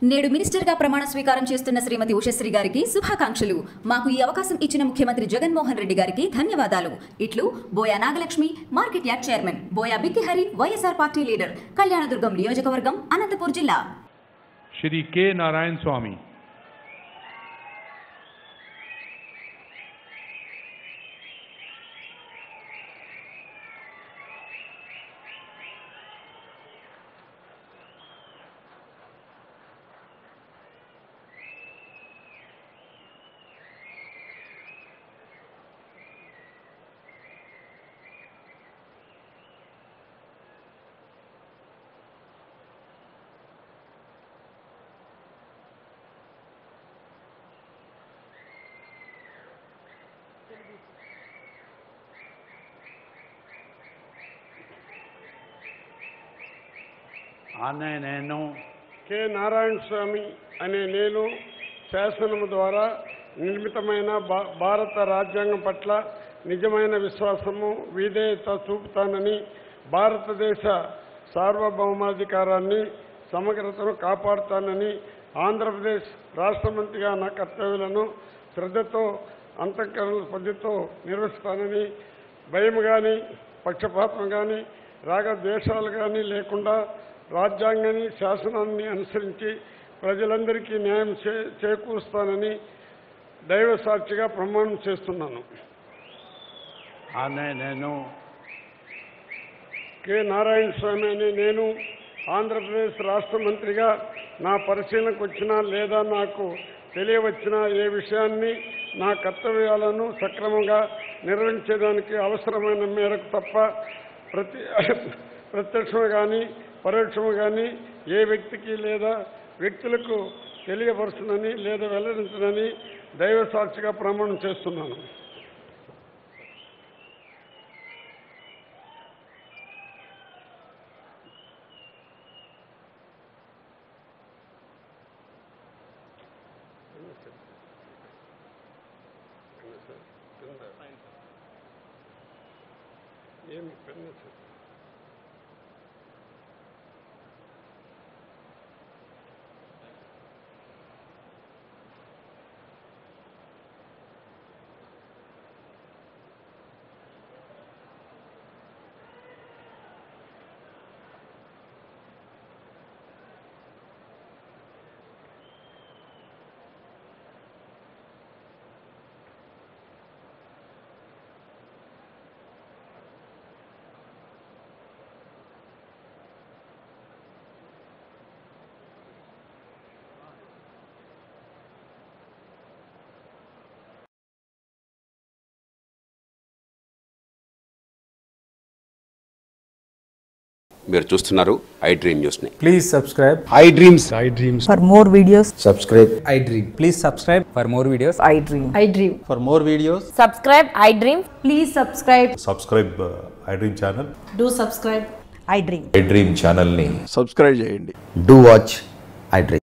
నేడు మినిస్టర్గా ప్రమాణ స్వీకారం చేస్తున్న శ్రీమతి ఉషశ్రీ గారికి శుభాకాంక్షలు. మాకు ఈ అవకాశం ఇచ్చిన ముఖ్యమంత్రి జగన్మోహన్ రెడ్డి గారికి ధన్యవాదాలు. ఇట్లు Boya Nagalakshmi, market yard chairman, Boya Bikkihari, YSR party leader, Kalyanadurgam నియోజకవర్గం, అనంతపూర్ జిల్లా. श्री के नारायण स्वामी। నేను కె నారాయణ స్వామి అనే నేను శాసనము ద్వారా నిర్మితమైన భారత రాజ్యాంగం పట్ల నిజమైన విశ్వాసము, విధేయత చూపుతానని, భారతదేశ సార్వభౌమాధికారాన్ని, సమగ్రతను కాపాడుతానని, ఆంధ్రప్రదేశ్ రాష్ట్ర మంత్రిగా నా కర్తవ్యాలను శ్రద్ధతో, అంతఃకరణ పద్ధతితో నిర్వహిస్తానని, భయం కానీ, పక్షపాతం కానీ, రాగద్వేషాలు కానీ లేకుండా రాజ్యాంగాన్ని, శాసనాన్ని అనుసరించి ప్రజలందరికీ న్యాయం చేకూరుస్తానని దైవ సాక్షిగా ప్రమాణం చేస్తున్నాను. నేను కె నారాయణ స్వామి అని నేను ఆంధ్రప్రదేశ్ రాష్ట్ర మంత్రిగా నా పరిశీలనకు వచ్చినా లేదా నాకు తెలియవచ్చిన ఏ విషయాన్ని నా కర్తవ్యాలను సక్రమంగా నిర్వహించేదానికి అవసరమైన మేరకు తప్ప ప్రత్యక్షంగా కానీ పరోక్షంగా కానీ ఏ వ్యక్తికి లేదా వ్యక్తులకు తెలియపరచునని లేదా వెల్లడించనని దైవ సాక్షిగా ప్రమాణం చేస్తున్నాను. ఏమి పెన్ను సార్? మీరు చూస్తున్నారు iDream న్యూస్ ని. Please subscribe iDreams. For more videos, Subscribe iDream. Please subscribe for more videos. iDream. For more videos, Subscribe iDream. Please subscribe. Subscribe iDream channel. Do subscribe iDream. iDream ఛానల్ని subscribe చేయండి. do watch iDream.